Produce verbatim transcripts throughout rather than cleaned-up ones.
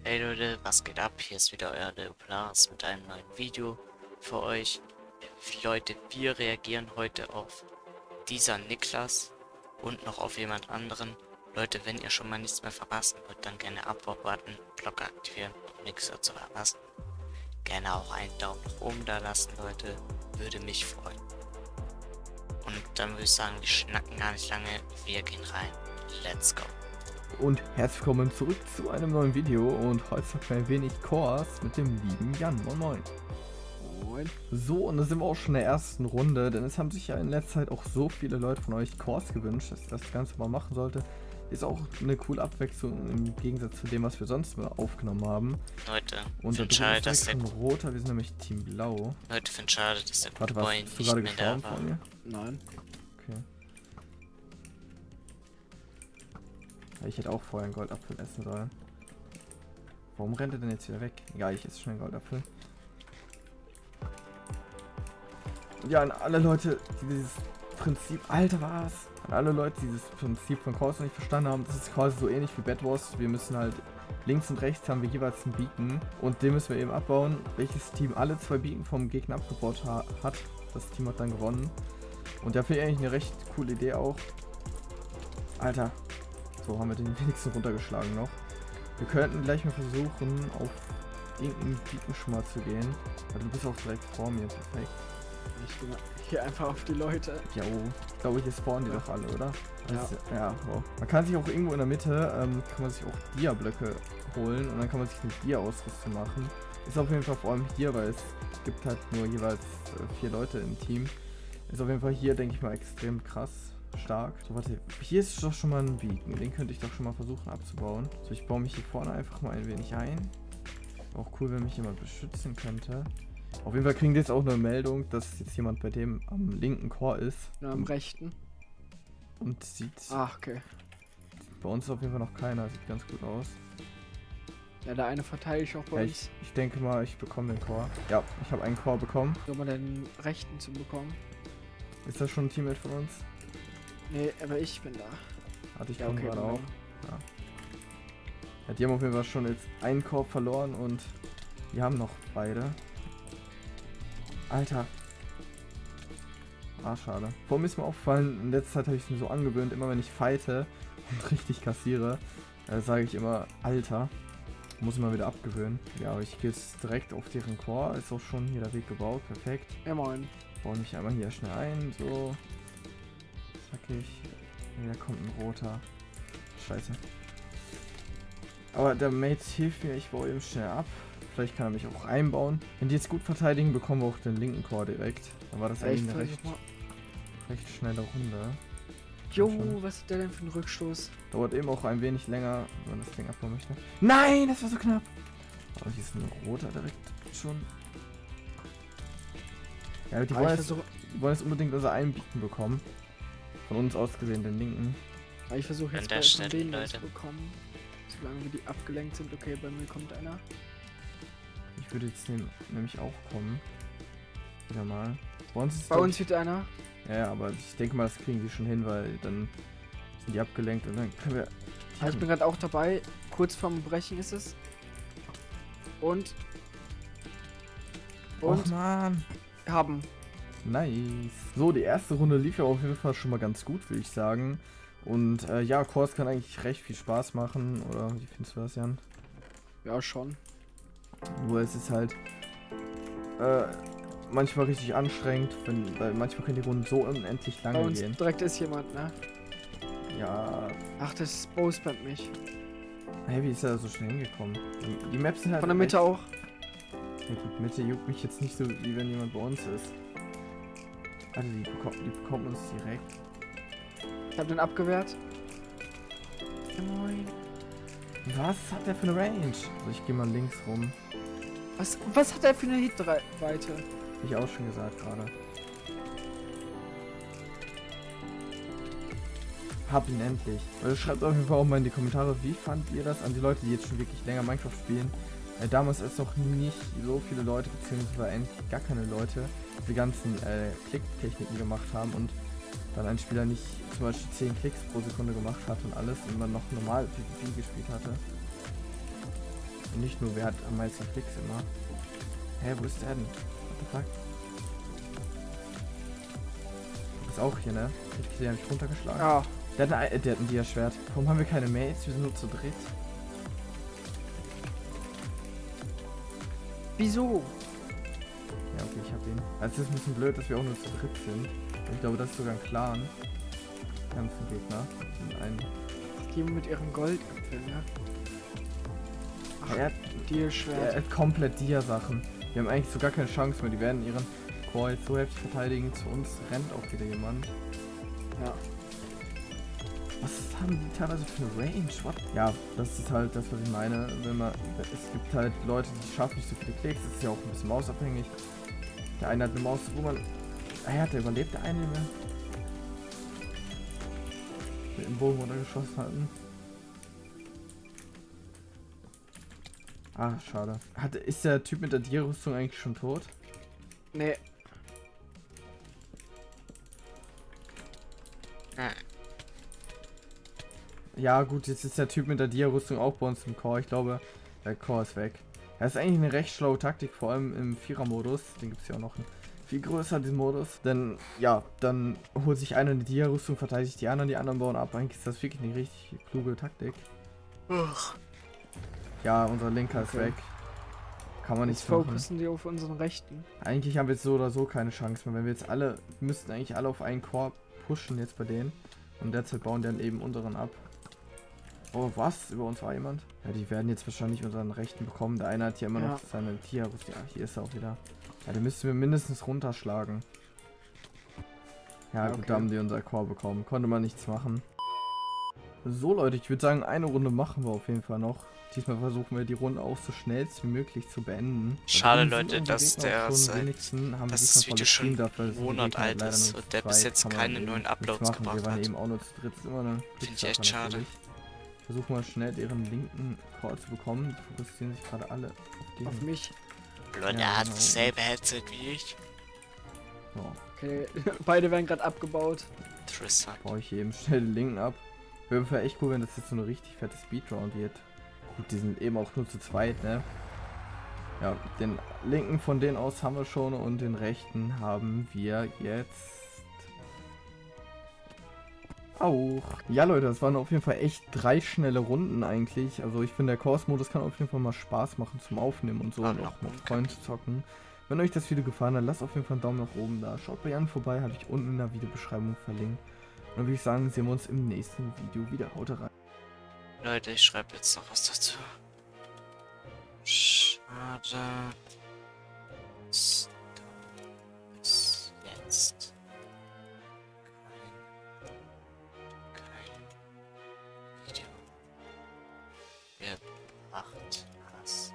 Hey Leute, was geht ab? Hier ist wieder euer Leopolars mit einem neuen Video für euch. Leute, wir reagieren heute auf dieser Niklas und noch auf jemand anderen. Leute, wenn ihr schon mal nichts mehr verpassen wollt, dann gerne Abo-Button, Glocke aktivieren, um nichts mehr zu verpassen. Gerne auch einen Daumen nach oben da lassen, Leute, würde mich freuen. Und dann würde ich sagen, wir schnacken gar nicht lange, wir gehen rein. Let's go. Und herzlich willkommen zurück zu einem neuen Video und heute zocken wir ein wenig Cores mit dem lieben Jan. Moin Moin. Moin. So, und da sind wir auch schon in der ersten Runde, denn es haben sich ja in letzter Zeit auch so viele Leute von euch Cores gewünscht, dass ich das Ganze mal machen sollte. Ist auch eine coole Abwechslung im Gegensatz zu dem, was wir sonst mal aufgenommen haben. Leute, und finde schade, dass der roter, wir sind nämlich Team Blau. Leute, finde schade, dass der Warte, Boy was, nicht mehr da war. Von mir? Nein. Okay. Ich hätte auch vorher einen Goldapfel essen sollen. Warum rennt er denn jetzt wieder weg? Egal, ich esse schnell einen Goldapfel. Ja, an alle Leute, die dieses Prinzip... Alter, was? An alle Leute, die dieses Prinzip von Cores noch nicht verstanden haben, das ist quasi so ähnlich wie Bed Wars. Wir müssen halt... Links und rechts haben wir jeweils einen Beacon. Und den müssen wir eben abbauen. Welches Team alle zwei Beacon vom Gegner abgebaut ha hat, das Team hat dann gewonnen. Und da finde ich eigentlich eine recht coole Idee auch. Alter. So, haben wir den wenigsten runtergeschlagen noch. Wir könnten gleich mal versuchen, auf irgendeinen Beacon schon mal zu gehen. Weil du bist auch direkt vor mir, perfekt. Ich gehe hier einfach auf die Leute. Ja, oh. Ich glaube, hier spawnen die doch alle, oder? Ja. Also, ja, wow. Man kann sich auch irgendwo in der Mitte, ähm, kann man sich auch Dia-Blöcke holen und dann kann man sich eine Dia-Ausrüstung machen. Ist auf jeden Fall vor allem hier, weil es gibt halt nur jeweils äh, vier Leute im Team. Ist auf jeden Fall hier, denke ich mal, extrem krass. Stark. So, warte, hier ist doch schon mal ein Beacon. Den könnte ich doch schon mal versuchen abzubauen. So, ich baue mich hier vorne einfach mal ein wenig ein. Auch cool, wenn mich jemand beschützen könnte. Auf jeden Fall kriegen die jetzt auch eine Meldung, dass jetzt jemand bei dem am linken Core ist. Nur am rechten. Und sieht... Ah, okay. Bei uns ist auf jeden Fall noch keiner. Sieht ganz gut aus. Ja, der eine verteile ich auch bei Ja, uns. ich, ich denke mal, ich bekomme den Core. Ja, ich habe einen Core bekommen. Soll man den rechten zu bekommen? Ist das schon ein Teammate von uns? Nee, aber ich bin da. Hatte ich Ja, komme okay, gerade Moment. auch. Ja. Ja, die haben auf jeden Fall schon jetzt einen Core verloren und wir haben noch beide. Alter. Ah, schade. Vor mir ist mir aufgefallen, in letzter Zeit habe ich es mir so angewöhnt, immer wenn ich fighte und richtig kassiere, äh, sage ich immer Alter. Muss ich mal wieder abgewöhnen. Ja, aber ich gehe jetzt direkt auf deren Core. Ist auch schon hier der Weg gebaut. Perfekt. Ja, moin. Baue mich einmal hier schnell ein. So. Zackig. Ja, da kommt ein roter. Scheiße. Aber der Mate hilft mir. Ich baue eben schnell ab. Vielleicht kann er mich auch einbauen. Wenn die jetzt gut verteidigen, bekommen wir auch den linken Core direkt. Dann war das Ja, eigentlich eine recht, mal. recht schnelle Runde. Jo, schon. was ist der denn für ein Rückstoß? Dauert eben auch ein wenig länger, wenn man das Ding abbauen möchte. Nein, das war so knapp. Aber hier ist ein roter direkt schon. Ja, die Ah, wollen, ich jetzt, versuche die wollen jetzt unbedingt unser einen Beacon bekommen. Von uns aus gesehen den linken. ich versuch An jetzt der bei Stelle, von denen was Leute. zu bekommen. Solange wir die abgelenkt sind. Okay, bei mir kommt einer. Ich würde jetzt nehm, nämlich auch kommen. Wieder mal. Bei uns ist Bei uns wird einer. Ja, ja, aber ich denke mal, das kriegen die schon hin, weil dann sind die abgelenkt und dann können wir... Ah, ich bin gerade auch dabei. Kurz vorm Brechen ist es. Und. Und Und Mann! haben. Nice. So, die erste Runde lief ja auf jeden Fall schon mal ganz gut, würde ich sagen. Und äh, ja, Cores kann eigentlich recht viel Spaß machen. Oder wie findest du das, Jan? Ja, schon. Nur es ist halt äh, manchmal richtig anstrengend, wenn, weil manchmal können die Runden so unendlich Bei lange uns gehen. direkt ist jemand, ne? Ja, Ach, das Bo spammt mich. hey, wie ist er da so schnell hingekommen? Die, die Maps sind halt Von der Mitte echt- auch. Ja gut, Mitte juckt mich jetzt nicht so, wie wenn jemand bei uns ist. Also die, beko die bekommen uns direkt. Ich hab den abgewehrt. Ja, moin. Was hat der für eine Range? Also ich gehe mal links rum. Was, was hat er für eine Hitweite? Hab ich auch schon gesagt gerade. Hab ihn endlich. Also schreibt auf jeden Fall auch mal in die Kommentare, wie fandt ihr das an die Leute, die jetzt schon wirklich länger Minecraft spielen. Äh, damals ist noch nicht so viele Leute, beziehungsweise eigentlich gar keine Leute, die ganzen äh, Klicktechniken gemacht haben und dann ein Spieler nicht zum Beispiel zehn Klicks pro Sekunde gemacht hat und alles und man noch normal PvP gespielt hatte. nicht nur, wer hat am meisten Klicks immer. Hä, wo ist der denn? What the fuck? Du bist auch hier, ne? Ich den hab ich runtergeschlagen. Ja. Der hat, ein, der hat ein Dia-Schwert. Warum haben wir keine Mates? Wir sind nur zu dritt. Wieso? Ja, okay, ich hab ihn. Also es ist ein bisschen blöd, dass wir auch nur zu dritt sind. Ich glaube, das ist sogar ein Clan. Ganzen Gegner. Und ein. Die mit ihren Goldäpfeln, ne? Ach, Er hat, dir er Schwert. hat komplett Dia-Sachen. Wir haben eigentlich so gar keine Chance mehr. Die werden ihren Core jetzt so heftig verteidigen. Zu uns rennt auch wieder jemand. Ja. Was haben die teilweise für eine Range? What? Ja, das ist halt das, was ich meine. Wenn man, es gibt halt Leute, die schaffen nicht so viele Klicks. Das ist ja auch ein bisschen mausabhängig. Der eine hat eine Maus, wo man... Ah ja, der überlebt, der eine, den wir mit dem Bogen runtergeschossen hatten. Ah, schade. Hat, ist der Typ mit der Dia-Rüstung eigentlich schon tot? Nee. Hm. Ja gut, jetzt ist der Typ mit der Dia-Rüstung auch bei uns im Core. Ich glaube, der Core ist weg. Das ist eigentlich eine recht schlaue Taktik, vor allem im Vierer-Modus. Den gibt es ja auch noch einen viel größer, diesen Modus. Denn, ja, dann holt sich einer eine Dia-Rüstung, verteidigt die anderen, die anderen bauen ab. Eigentlich ist das wirklich eine richtig kluge Taktik. Uch. Ja, unser Linker ist Okay. weg. Kann man Jetzt nicht machen. fokussen die auf unseren Rechten. Eigentlich haben wir jetzt so oder so keine Chance mehr. Wenn wir jetzt alle, wir müssten eigentlich alle auf einen Core pushen jetzt bei denen. Und derzeit bauen die dann eben unseren ab. Oh, was? Über uns war jemand? Ja, die werden jetzt wahrscheinlich unseren Rechten bekommen. Der eine hat hier immer Ja. noch seine Tia-Rüstung. Ja, hier ist er auch wieder. Ja, den müssten wir mindestens runterschlagen. Ja, Ja, gut, okay. da haben die unser Core bekommen. Konnte man nichts machen. So, Leute, ich würde sagen, eine Runde machen wir auf jeden Fall noch. Diesmal versuchen wir die Runde auch so schnell wie möglich zu beenden. Schade, Dann sind Leute, unsere dass Gegner auch der schon seit- wenigsten haben wir dass diesmal das voll Video schon gestreamt, dafür einen sind die Monat Gegner alt leider ist nur und der zu bis zweit, jetzt kann man keine eben neuen nichts Uploads machen. gebracht Wir waren hat. eben auch nur zu dritt, ist immer eine Finde ich Glückssache echt schade. natürlich. Versuchen wir schnell deren linken Core zu bekommen. Die fokussieren sich gerade alle auf den. Auf mich. Leute, Ja, er hat genau. dasselbe Headset wie ich. So, Okay, beide werden gerade abgebaut. Interessant. baue ich hier eben schnell den linken ab. Wäre wär echt cool, wenn das jetzt so eine richtig fette Speedround wird. Gut, die sind eben auch nur zu zweit, ne? Ja, den linken von denen aus haben wir schon und den rechten haben wir jetzt auch. Ja, Leute, das waren auf jeden Fall echt drei schnelle Runden eigentlich. Also ich finde, der Course-Modus kann auf jeden Fall mal Spaß machen zum Aufnehmen und so Ah, und noch auch mit Bunker. Freunden zu zocken. Wenn euch das Video gefallen hat, lasst auf jeden Fall einen Daumen nach oben da. Schaut bei Jan vorbei, habe ich unten in der Videobeschreibung verlinkt. Und dann würde ich sagen, sehen wir uns im nächsten Video wieder. Haut rein. Leute, ich schreibe jetzt noch was dazu. Schade. dass du bis jetzt kein, kein Video gebracht hast.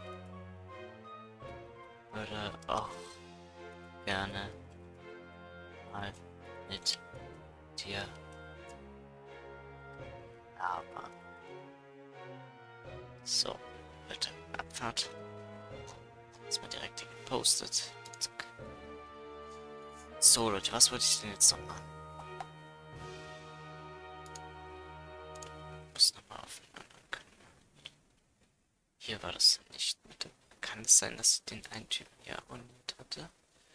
Würde auch gerne mal mit dir labern. So, bitte Abfahrt. Ist mal direkt hier gepostet. Zack. So, Leute, was wollte ich denn jetzt noch machen? Ich muss nochmal auf den anderen Kanal. Hier war das nicht mit dem. Kann es sein, dass ich den einen Typen hier abonniert hatte?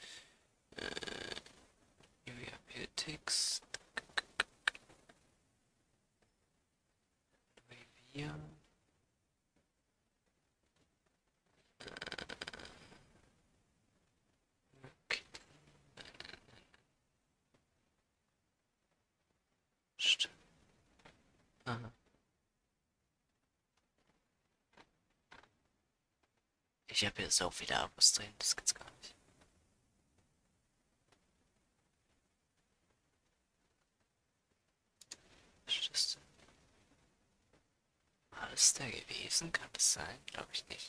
Äh, Text. Revier. Okay. Stimmt. Aha. Ich habe jetzt auch wieder Abos drin, das gibt's gar nicht. Was ist das denn? War es der gewesen? Kann das sein? Glaube ich nicht.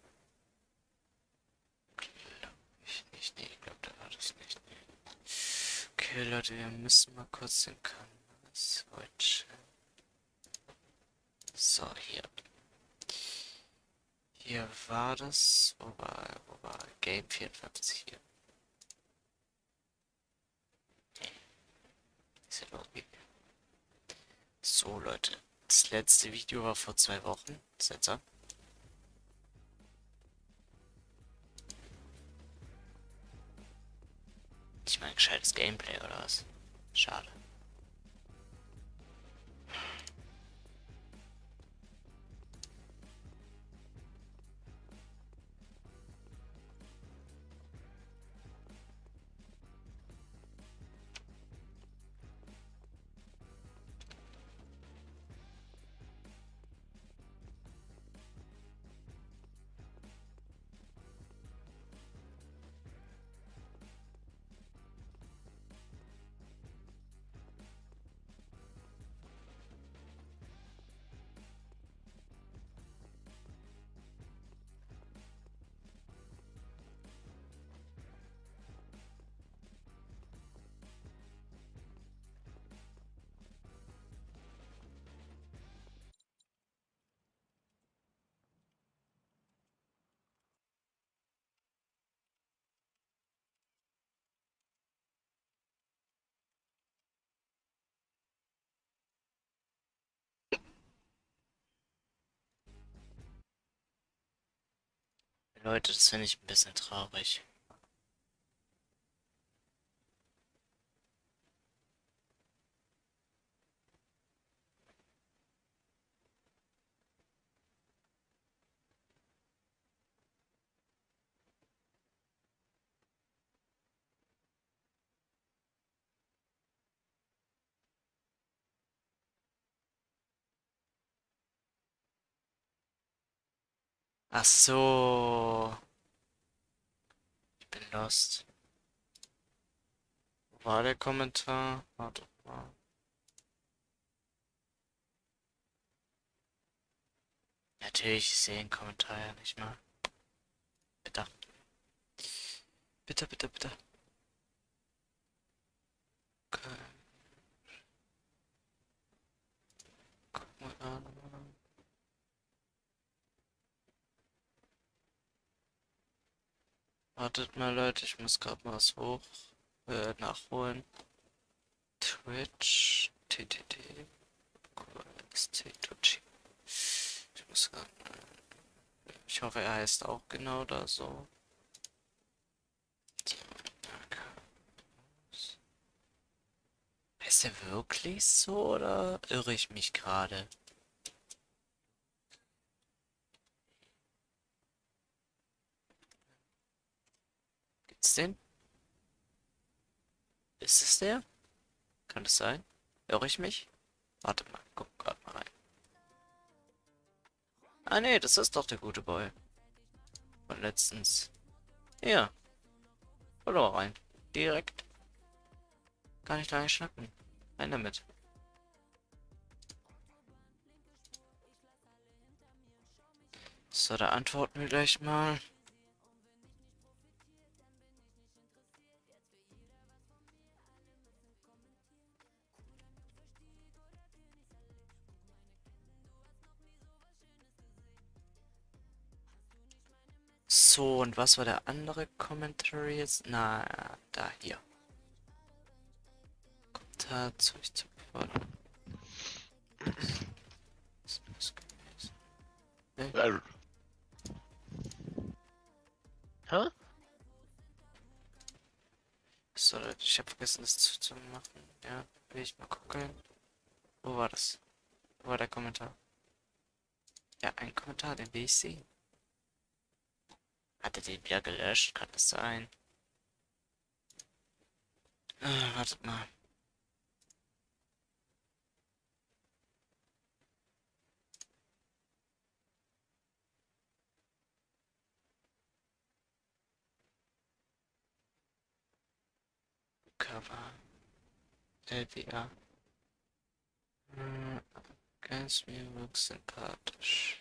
Glaube ich nicht. Nee, ich glaube, da war das nicht. Okay, Leute, wir müssen mal kurz den Kanal switchen. So, hier. Hier war das. Wo war, wo war Game vierundfünfzig hier? Diese Logik. So, Leute. Das letzte Video war vor zwei Wochen. Setzer. Nicht mal ein gescheites Gameplay oder was? Schade. Leute, das finde ich ein bisschen traurig. Ach so. Ich bin lost. Wo war der Kommentar? Warte mal. Natürlich, ich sehe den Kommentar ja nicht mal. Bitte. Bitte, bitte, bitte. Okay. Guck mal an. Wartet mal, Leute, ich muss gerade mal was hoch äh, nachholen. Twitch, T T T, Tochi. Ich muss grad, ich hoffe, er heißt auch genau da so. Heißt er wirklich so oder irre ich mich gerade? Gibt's den? Ist es der? Kann es sein? Irre ich mich? Warte mal, guck grad mal rein. Ah nee, das ist doch der gute Boy. Von letztens. Ja, verlor rein. Direkt. Kann ich da nicht schnacken. Rein damit. So, da antworten wir gleich mal. So, und was war der andere Kommentar jetzt? Na, da, hier. Kommentar zu ich zu beantworten. Was ist das gewesen? Nee. Hä? So, Leute, ich habe vergessen, das zu, zu machen. Ja, will ich mal gucken. Wo war das? Wo war der Kommentar? Ja, ein Kommentar, den will ich sehen. Hat er den wieder gelöscht? Kann das sein? Äh, wartet mal. Cover. L W A. Hm, ganz mir wirkt sympathisch.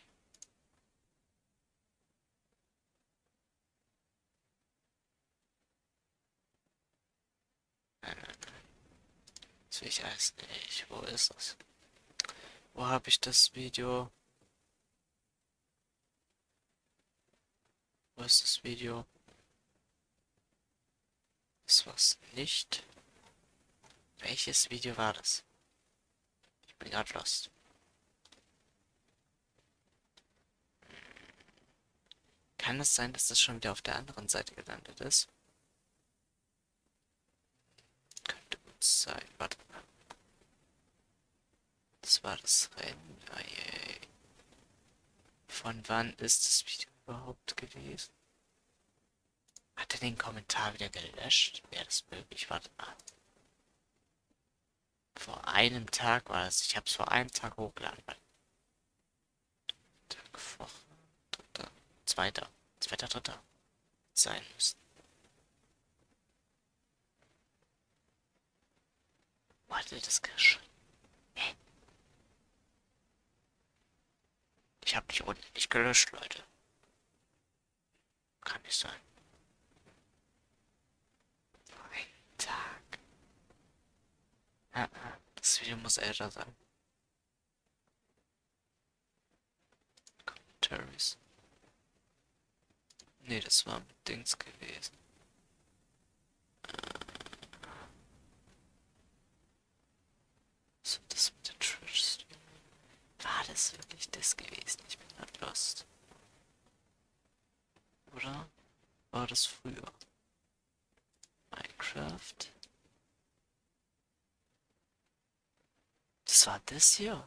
Nein, nein, nein. Das will ich alles nicht. Wo ist das? Wo habe ich das Video? Wo ist das Video? Das war's nicht. Welches Video war das? Ich bin gerade lost. Kann es sein, dass das schon wieder auf der anderen Seite gelandet ist? Zeit. Warte mal. Das war das Rennen. Ah, je. Von wann ist das Video überhaupt gewesen? Hat er den Kommentar wieder gelöscht? Wäre das möglich? Warte mal. Vor einem Tag war das. Ich habe es vor einem Tag hochgeladen. Tag vor. Dritter. Zweiter. Zweiter, dritter. Sein müssen. Wo hat er das geschrieben? Hä? Ich habe die unten nicht gelöscht, Leute. Kann nicht sein. Vor einem Tag. Ah, ah, das Video muss älter sein. Commentaries. Nee, das war mit Dings gewesen. So, das mit der Twitch-Stream. War das wirklich das gewesen? Ich bin halt lost. Oder? War das früher? Minecraft? Das war das hier.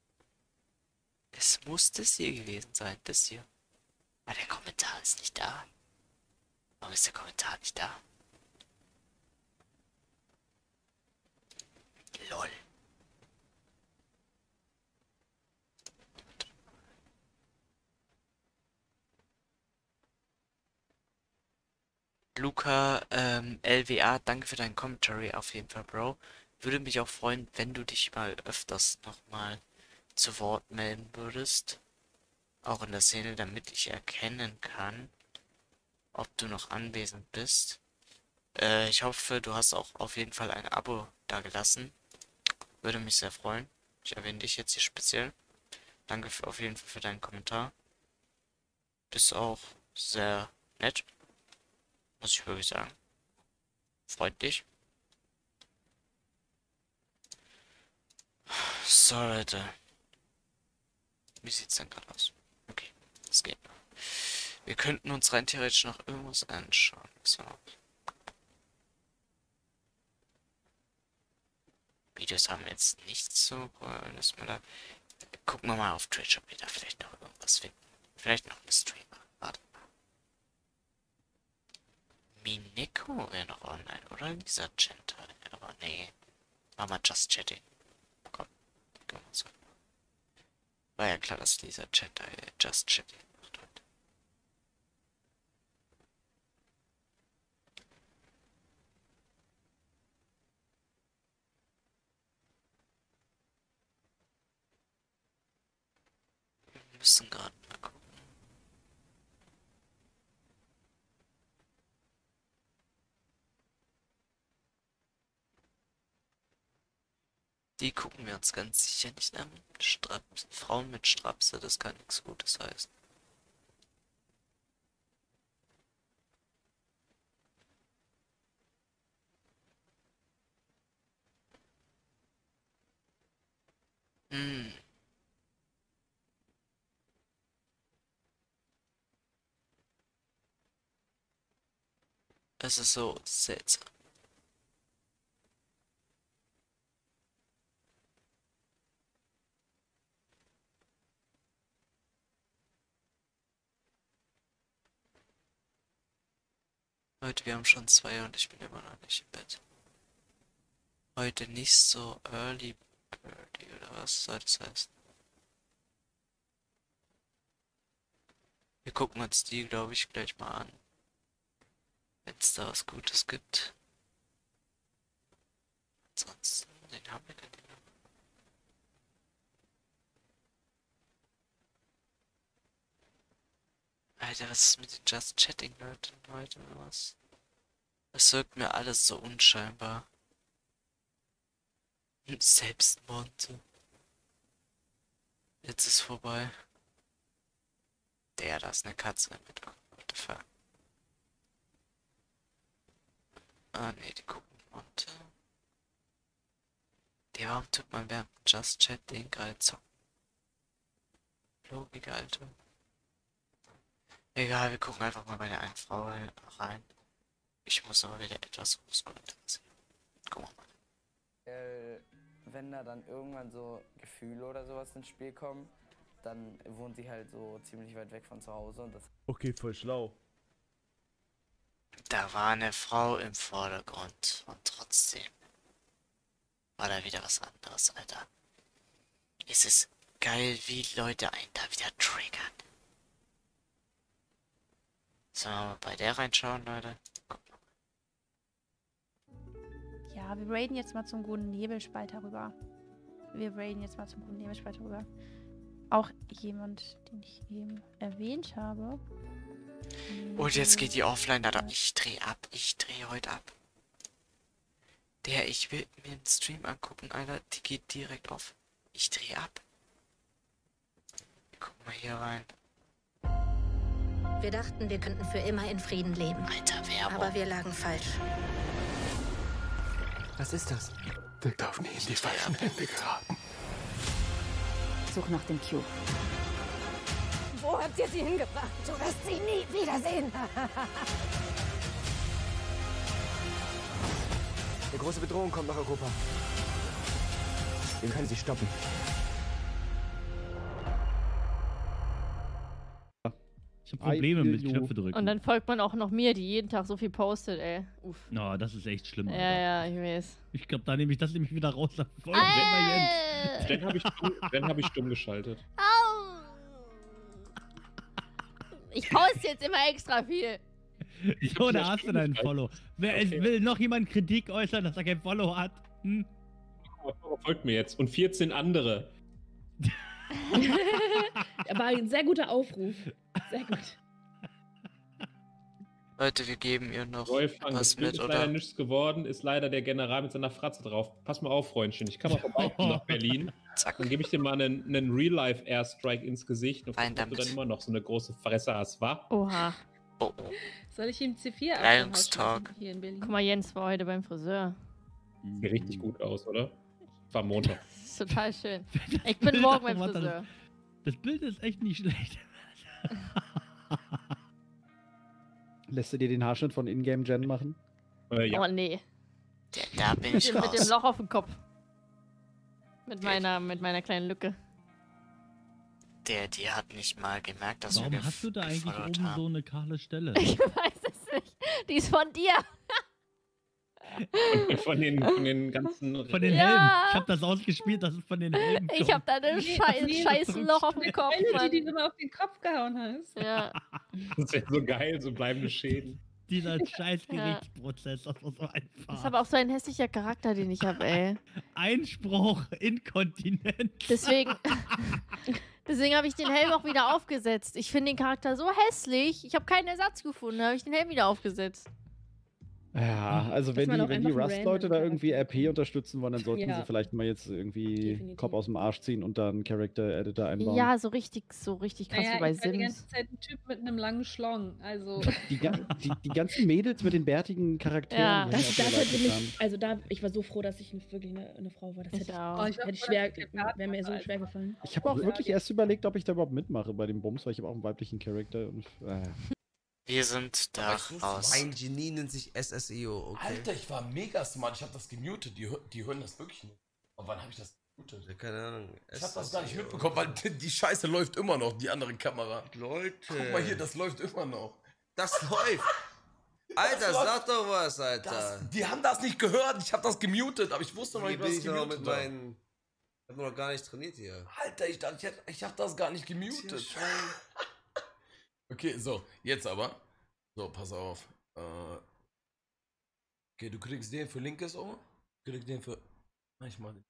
Es muss das hier gewesen sein, das hier. Aber der Kommentar ist nicht da. Warum ist der Kommentar nicht da? Lol. Luca, ähm, L W A, danke für deinen Commentary auf jeden Fall, Bro. Würde mich auch freuen, wenn du dich mal öfters nochmal zu Wort melden würdest. Auch in der Szene, damit ich erkennen kann, ob du noch anwesend bist. Äh, ich hoffe, du hast auch auf jeden Fall ein Abo dagelassen. Würde mich sehr freuen. Ich erwähne dich jetzt hier speziell. Danke für, auf jeden Fall für deinen Kommentar. Bist auch sehr nett. Muss ich wirklich sagen. Freut dich. So, Leute. Wie sieht's denn gerade aus? Okay, das geht noch. Wir könnten uns rein theoretisch noch irgendwas anschauen. So. Videos haben jetzt nicht so. Dass wir da gucken wir mal auf Twitch, ob wir da vielleicht noch irgendwas finden. Vielleicht noch einen Streamer. Warte mal. Mineko wäre noch online, oder? Lisa Gentle. Aber nee. Mach mal Just Chatting. Komm. Gehen wir so. War ja klar, dass Lisa Chat, äh, Just Chatting macht heute. Wir müssen gerade mal gucken. Die gucken wir uns ganz sicher nicht an. Straps, Frauen mit Strapse, das kann nichts Gutes heißen. Hm. Es ist so seltsam. Leute, wir haben schon zwei und ich bin immer noch nicht im Bett. Heute nicht so early birdie oder was soll das heißen? Wir gucken uns die, glaube ich, gleich mal an. Wenn es da was Gutes gibt. Ansonsten, den haben wir denn hier? Alter, was ist mit den Just Chatting Leuten heute oder was? Es wirkt mir alles so unscheinbar. Selbstmord. Jetzt ist vorbei. Der, da ist eine Katze mit. What the fuck? Ah, nee, die gucken runter. Der, warum tut man während Just Chat den gerade zocken? Logik, Alter. Egal, wir gucken einfach mal bei der einen Frau rein. Ich muss aber wieder etwas großkonzentrieren. Gucken wir mal. Äh, wenn da dann irgendwann so Gefühle oder sowas ins Spiel kommen, dann wohnt sie halt so ziemlich weit weg von zu Hause und das. Okay, voll schlau. Da war eine Frau im Vordergrund und trotzdem war da wieder was anderes, Alter. Es ist geil, wie Leute einen da wieder triggern. Sollen wir mal bei der reinschauen, Leute? Guck mal. Ja, wir raiden jetzt mal zum guten Nebelspalter rüber. Wir raiden jetzt mal zum guten Nebelspalter rüber. Auch jemand, den ich eben erwähnt habe. Und jetzt geht die offline, Alter. Ich dreh ab. Ich dreh heute ab. Der, ich will mir den Stream angucken, Alter. Die geht direkt auf. Ich dreh ab. Guck mal hier rein. Wir dachten, wir könnten für immer in Frieden leben. Alter, Werbung. Aber wir lagen falsch. Was ist das? Der darf nie in die falschen Hände geraten. Such nach dem Q. Wo habt ihr sie hingebracht? Du wirst sie nie wiedersehen. Eine große Bedrohung kommt nach Europa. Wir können sie stoppen. Ich habe Probleme mit Knöpfe drücken. Und dann folgt man auch noch mir, die jeden Tag so viel postet, ey. Uff. No, das ist echt schlimm, Alter. Ja, ja, ich weiß. Ich glaube, da nehme ich das nämlich wieder raus. Dann folgen Äh. Dann habe ich, stumm- dann hab ich stumm geschaltet. Au! Ich poste jetzt immer extra viel. Jens. So, da hast du deinen Follow. Wer Okay. will noch jemand Kritik äußern, dass er kein Follow hat? Hm? Folgt mir jetzt. Und vierzehn andere. Aber ein sehr guter Aufruf. Sehr gut. Leute, wir geben ihr noch Wolfgang, das was Bild mit, ist leider oder? nichts geworden, ist leider der General mit seiner Fratze drauf. Pass mal auf, Freundchen, ich kann mal vorbeikommen nach Berlin. Zack. Dann gebe ich dir mal einen, einen Real-Life-Airstrike ins Gesicht und Rein guck, ob du damit. dann immer noch so eine große Fresse hast, wa? Oha. Oh, oh. Soll ich ihm C vier Kleidungstalk. abschließen hier in Berlin? Guck mal, Jens war heute beim Friseur. Sieht richtig gut aus, oder? War Montag. Das ist total schön. Das Ich bin Bild morgen beim davon, Friseur. Das Bild ist echt nicht schlecht. Lässt du dir den Haarschnitt von Ingame Gen machen? Äh, ja. Oh nee. Der, da bin Mit ich dem, mit dem raus. Loch auf dem Kopf. Mit meiner, mit meiner kleinen Lücke. Der, die hat nicht mal gemerkt, dass Warum wir hast du da eigentlich gefollowt oben haben. so eine kahle Stelle? Ich weiß es nicht. Die ist von dir. Von, von, den, von den ganzen... Von den Ja. Helmen. Ich habe das ausgespielt, dass es von den Helmen kommt. Ich hab da ein Nee, scheiß, nee, scheiß das ist Loch auf dem eine Kopf, Quelle, Mann. die du immer auf den Kopf gehauen hast. Ja. Das wäre so geil, so bleibende Schäden. Dieser scheiß Gerichtsprozess, das war so einfach. Das ist aber auch so ein hässlicher Charakter, den ich habe, ey. Einspruch, inkontinent. Deswegen, deswegen habe ich den Helm auch wieder aufgesetzt. Ich finde den Charakter so hässlich. Ich habe keinen Ersatz gefunden, habe ich den Helm wieder aufgesetzt. Ja, also wenn man die, auch wenn die einfach einen Rust-Leute da random irgendwie R P unterstützen wollen, dann sollten Ja. sie vielleicht mal jetzt irgendwie Definitiv. Kopf aus dem Arsch ziehen und dann Character-Editor einbauen. Ja, so richtig, so richtig krass Naja, wie bei ich war die Sims. ganze Zeit ein Typ mit einem langen Schlong. Also. Die, ga- die, die ganzen Mädels mit den bärtigen Charakteren. Ja. die haben Das, mir auch das sehr leid hätte getan. mich, also da, ich war so froh, dass ich wirklich eine, eine Frau war. Das Ich hätte, auch. oh, Ich ich war hätte froh, schwer, dass ich den Bart wäre mir so hatte, schwer gefallen. Ich habe auch wirklich erst überlegt, ob ich da überhaupt mitmache bei dem Bums, weil ich habe auch einen weiblichen Charakter. Und, äh. Wir sind da raus. Mein Genie nennt sich S S E O, okay? Alter, ich war mega smart. Ich hab das gemutet. Die, hör- die hören das wirklich nicht. Aber wann habe ich das gemutet? Ja, keine Ahnung. Ich hab das gar nicht mitbekommen, weil die, die Scheiße läuft immer noch, die andere Kamera. Leute. Guck mal hier, das läuft immer noch. Das läuft. Alter, läuft. sag doch was, Alter. Das, die haben das nicht gehört. Ich hab das gemutet, aber ich wusste noch Hier nicht, bin was ich ich noch gemutet mit habe. meinen... Ich hab noch gar nicht trainiert hier. Alter, ich dachte, ich, hätt- ich hab das gar nicht gemutet. Okay, so, jetzt aber. So, pass auf. Äh, okay, du kriegst den für linkes Ohr. Du kriegst den für... Na, ich mach den.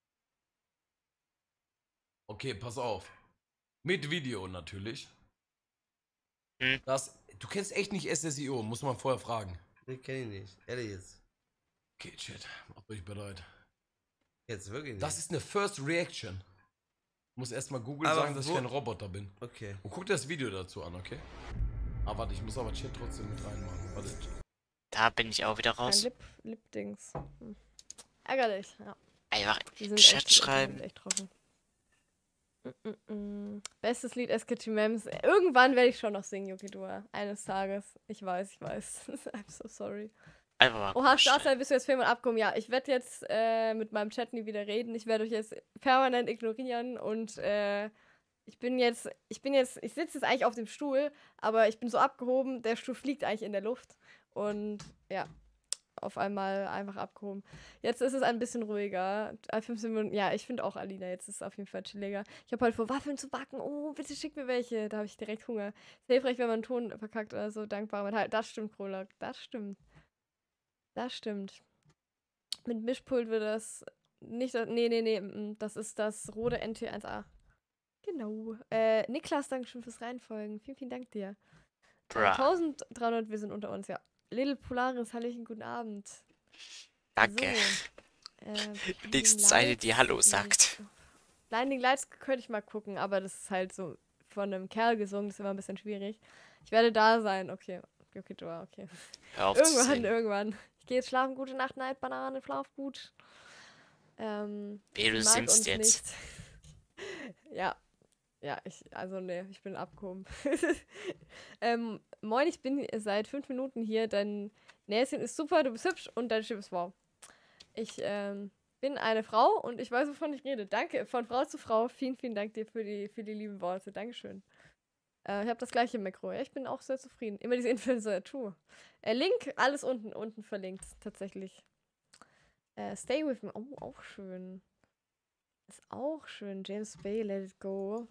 Okay, pass auf. Mit Video natürlich. Hm. Das, du kennst echt nicht S S I O, muss man vorher fragen. Nee, kenn ich nicht. Ehrlich jetzt. Okay, shit, macht euch bereit. Jetzt wirklich nicht. Das ist eine First Reaction. Ich muss erstmal Google Aber sagen, dass ich wo- kein Roboter bin. Okay. Und guck dir das Video dazu an, okay? Ah, warte, ich muss aber Chat trotzdem mit reinmachen. Warte. Da bin ich auch wieder Ein raus. Lip, Lip-Dings. Hm. Ärgerlich, ja. Einfach Die im sind Chat echt, die schreiben. sind echt trocken. Mm, mm, mm. Bestes Lied S K T Mems. Irgendwann werde ich schon noch singen, Yukidua. Eines Tages. Ich weiß, ich weiß. I'm so sorry. Einfach mal Oha, Startzeit, bist du jetzt viermal abgekommen? Ja, ich werde jetzt äh, mit meinem Chat nie wieder reden. Ich werde euch jetzt permanent ignorieren und äh, ich bin jetzt, ich bin jetzt, ich sitze jetzt eigentlich auf dem Stuhl, aber ich bin so abgehoben, der Stuhl fliegt eigentlich in der Luft und ja, auf einmal einfach abgehoben. Jetzt ist es ein bisschen ruhiger. fünfzehn Minuten, ja, ich finde auch Alina, jetzt ist es auf jeden Fall chilliger. Ich habe halt vor, Waffeln zu backen. Oh, bitte schick mir welche. Da habe ich direkt Hunger. Ist hilfreich, wenn man einen Ton verkackt oder so. Dankbar. Man halt, das stimmt, Krolak. Das stimmt. Das stimmt. Mit Mischpult wird das nicht, das, nee, nee, nee, mm, das ist das Rode N T eins A. Genau. Äh, Niklas, danke schön fürs Reinfolgen. Vielen, vielen Dank dir. Äh, Bra. eintausenddreihundert, wir sind unter uns, ja. Little Polaris, hallöchen, guten Abend. Danke. So, äh, Nächste Seite, die Hallo sagt. Blinding Lights könnte ich mal gucken, aber das ist halt so von einem Kerl gesungen, das ist immer ein bisschen schwierig. Ich werde da sein, okay. Okay, du, okay. Hör auf zu Irgendwann, singen. irgendwann. Ich gehe jetzt schlafen, gute Nacht, Night, Banane, schlaf gut. Ähm, Wie du sie mag singst uns jetzt. nicht. Ja. Ja, ich, also nee, ich bin abgehoben. ähm, moin, ich bin seit fünf Minuten hier, dein Näschen ist super, du bist hübsch und dein Stimme ist wow. Ich ähm, bin eine Frau und ich weiß, wovon ich rede. Danke, von Frau zu Frau. Vielen, vielen Dank dir für die, für die lieben Worte. Dankeschön. Äh, ich habe das gleiche Mikro. Ja, ich bin auch sehr zufrieden. Immer diese Influencer, true. Äh, Link, alles unten, unten verlinkt, tatsächlich. Äh, Stay with me. Oh, auch schön. Ist auch schön. James Bay, Let It Go.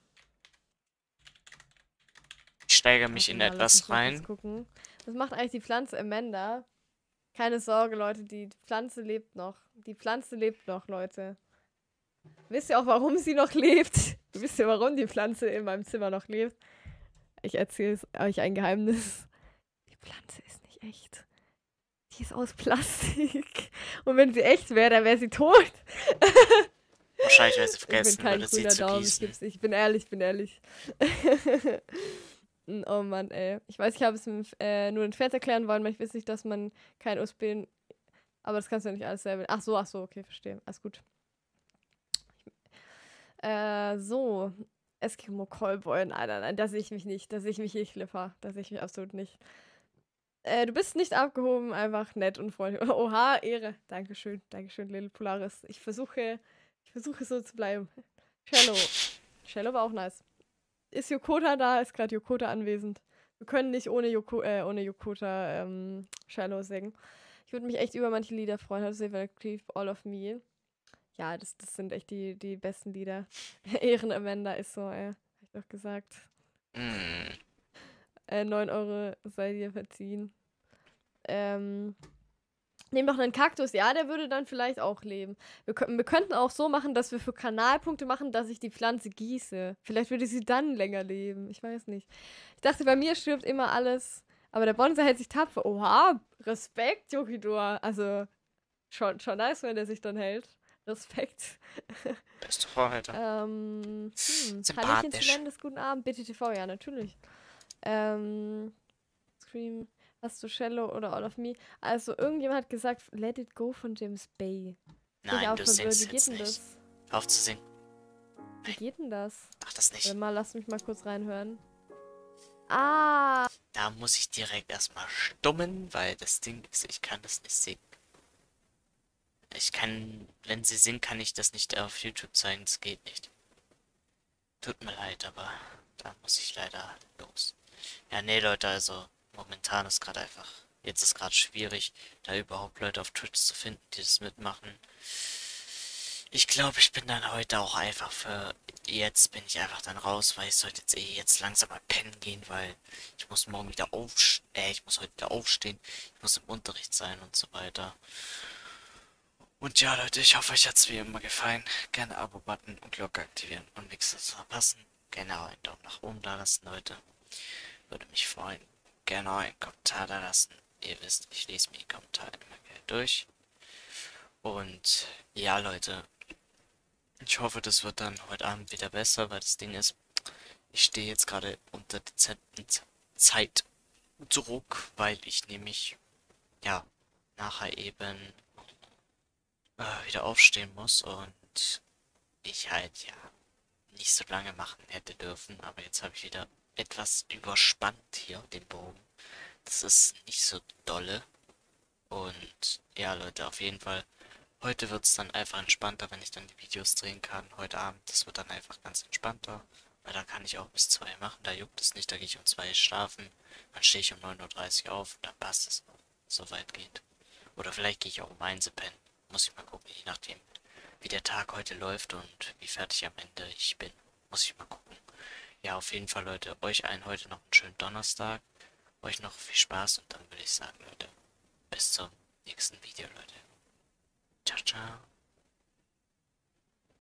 Ich steigere mich Warte in mal, lass etwas mich mal kurz rein. gucken. Was macht eigentlich die Pflanze Amanda? Keine Sorge, Leute, die Pflanze lebt noch. Die Pflanze lebt noch, Leute. Wisst ihr auch, warum sie noch lebt? Wisst ihr, warum die Pflanze in meinem Zimmer noch lebt? Ich erzähle euch ein Geheimnis. Die Pflanze ist nicht echt. Die ist aus Plastik. Und wenn sie echt wäre, dann wäre sie tot. Wahrscheinlich, weil sie Ich vergessen bin kein würde, sie grüner zu Daumen, ich, gießen. gib's, ich bin ehrlich, ich bin ehrlich. Oh Mann, ey. Ich weiß, ich habe es im, äh, nur in Pferd erklären wollen, weil ich weiß nicht, dass man kein U S B... Aber das kannst du ja nicht alles selber... Ach so, ach so, okay, verstehe. Alles gut. Äh, so. Eskimo Callboy. Nein, nein, nein, da sehe ich mich nicht. Da sehe ich mich nicht, Flipper. Da sehe ich mich absolut nicht. Äh, du bist nicht abgehoben, einfach nett und freundlich. Oha, Ehre. Dankeschön, Dankeschön, Little Polaris. Ich versuche, ich versuche so zu bleiben. Shallow. Shallow war auch nice. Ist Yokota da? Ist gerade Yokota anwesend. Wir können nicht ohne, Yoko, äh, ohne Yokota ähm, Shallow singen. Ich würde mich echt über manche Lieder freuen. How to Save Active, All of Me. Ja, das, das sind echt die, die besten Lieder. Ehren Amanda ist so, ey. Hab ich doch gesagt. Mm. Äh, neun Euro sei dir verziehen. Ähm. Nehm doch einen Kaktus. Ja, der würde dann vielleicht auch leben. Wir, kö- wir könnten auch so machen, dass wir für Kanalpunkte machen, dass ich die Pflanze gieße. Vielleicht würde sie dann länger leben. Ich weiß nicht. Ich dachte, bei mir stirbt immer alles. Aber der Bonsai hält sich tapfer. Oha, Respekt, Yokidor. Also, schon, schon nice, wenn der sich dann hält. Respekt. Beste Vorhalter. ähm, hm. Hallöchen Sympathisch. Zelendes, guten Abend. B T T V, ja, natürlich. Ähm, Scream... Hast du Shallow oder All of Me? Also, irgendjemand hat gesagt, Let It Go von James Bay. Bin ich Nein, auch du verwirrt. singst Wie geht jetzt denn nicht. das? Hör auf zu singen. Wie geht denn das? Mach das nicht. Warte mal, lass mich mal kurz reinhören. Ah! Da muss ich direkt erstmal stummen, weil das Ding ist, ich kann das nicht singen. Ich kann, wenn sie singt, kann ich das nicht auf YouTube zeigen, das geht nicht. Tut mir leid, aber da muss ich leider los. Ja, nee, Leute, also momentan ist gerade einfach, jetzt ist gerade schwierig, da überhaupt Leute auf Twitch zu finden, die das mitmachen. Ich glaube, ich bin dann heute auch einfach für, jetzt bin ich einfach dann raus, weil ich sollte jetzt eh jetzt langsam mal pennen gehen, weil ich muss morgen wieder aufstehen, äh, ich muss heute wieder aufstehen, ich muss im Unterricht sein und so weiter. Und ja, Leute, ich hoffe, euch hat es wie immer gefallen. Gerne Abo-Button und Glocke aktivieren und nichts zu verpassen. Gerne auch einen Daumen nach oben da lassen, Leute. Würde mich freuen. Gerne auch einen Kommentar da lassen. Ihr wisst, ich lese mir die Kommentare immer gerne durch. Und ja, Leute, ich hoffe, das wird dann heute Abend wieder besser, weil das Ding ist, ich stehe jetzt gerade unter dezenten Zeitdruck, weil ich nämlich, ja, nachher eben äh, wieder aufstehen muss und ich halt, ja, nicht so lange machen hätte dürfen, aber jetzt habe ich wieder etwas überspannt hier, den Bogen. Das ist nicht so dolle. Und ja, Leute, auf jeden Fall. Heute wird es dann einfach entspannter, wenn ich dann die Videos drehen kann. Heute Abend, das wird dann einfach ganz entspannter. Weil da kann ich auch bis zwei machen, da juckt es nicht, da gehe ich um zwei schlafen. Dann stehe ich um neun Uhr dreißig auf und dann passt es auch, so weit geht. Oder vielleicht gehe ich auch um eins pennen. Muss ich mal gucken, je nachdem, wie der Tag heute läuft und wie fertig am Ende ich bin. Muss ich mal gucken. Ja, auf jeden Fall, Leute, euch allen heute noch einen schönen Donnerstag. Euch noch viel Spaß und dann würde ich sagen, Leute, bis zum nächsten Video, Leute. Ciao, ciao.